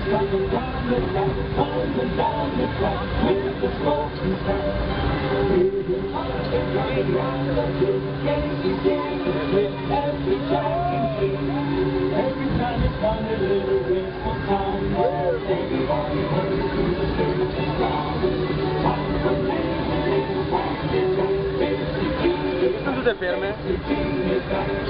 Coming down the track, coming down the track, with the smoking track. Moving hard and running round the hill, Casey sees the slip every Jack can see. Every time it's fun, a little wistful time. Everybody hurries to the finish line. Time for me, practice, Casey sees the Sono tutte ferme?